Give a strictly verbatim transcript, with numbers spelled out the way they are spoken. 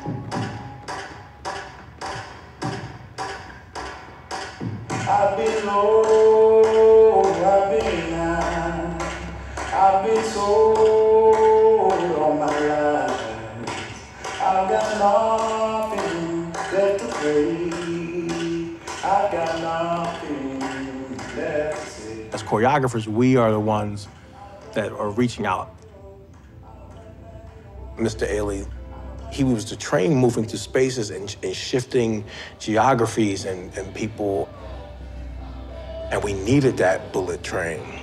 I've been low, I've been high, I've been sold all my life. I've got nothing left to pay. I've got nothing left to say. As choreographers, we are the ones that are reaching out. Mister Ailey, he was the train moving through spaces and, and shifting geographies and, and people. And we needed that bullet train.